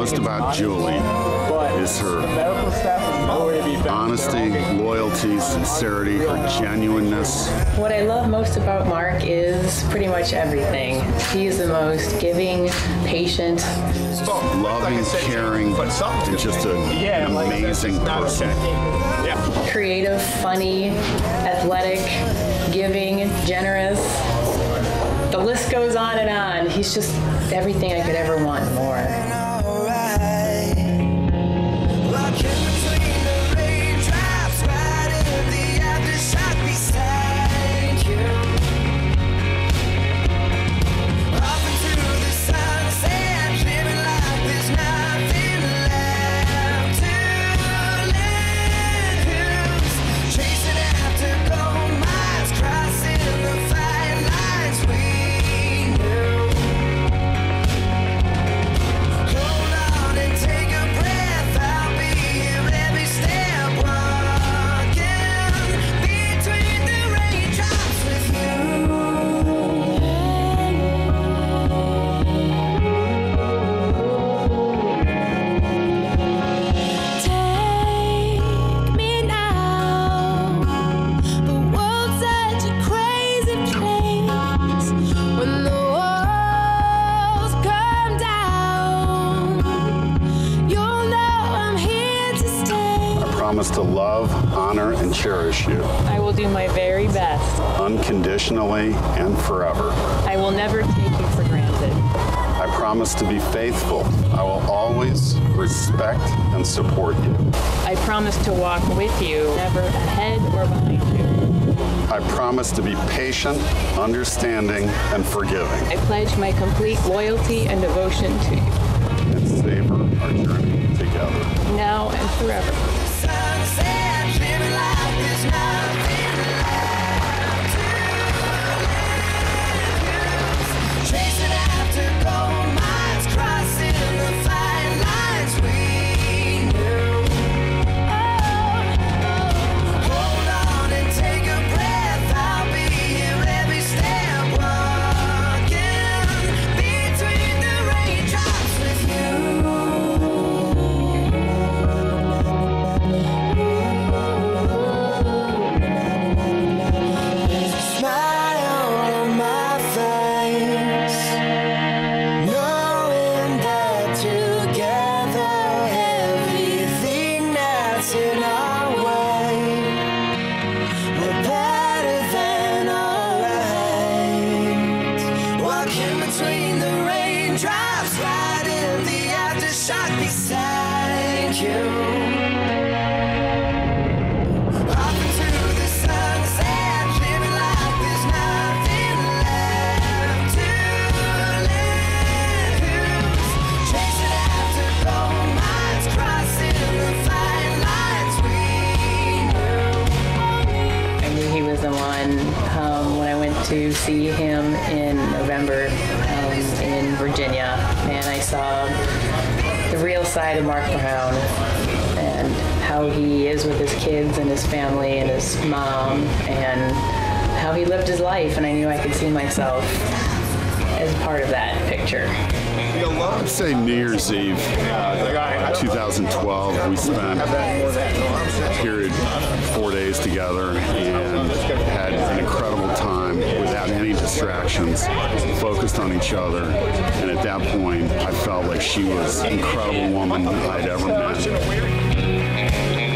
most about Julie is her honesty, loyalty, sincerity, her genuineness. What I love most about Mark is pretty much everything. He's the most giving, patient, loving, caring, and just an amazing person. creative, funny, athletic, giving, generous. The list goes on and on. He's just everything I could ever want and more. I promise to love, honor, and cherish you. I will do my very best. Unconditionally and forever. I will never take you for granted. I promise to be faithful. I will always respect and support you. I promise to walk with you, never ahead or behind you. I promise to be patient, understanding, and forgiving. I pledge my complete loyalty and devotion to you, And savor our journey together. now and forever. Between the raindrops, right in the aftershock beside you. Off into the sunset, living like there's nothing left to lose. Chasing after gold mines, crossing the fine lines we knew. I knew he was the one when I went to see him in November in Virginia, and I saw the real side of Mark Brown and how he is with his kids and his family and his mom and how he lived his life, and I knew I could see myself as part of that picture. I'd say New Year's Eve, 2012, we spent a period 4 days together and had an incredible time without any distractions, focused on each other. And at that point, I felt like she was an incredible woman I'd ever met.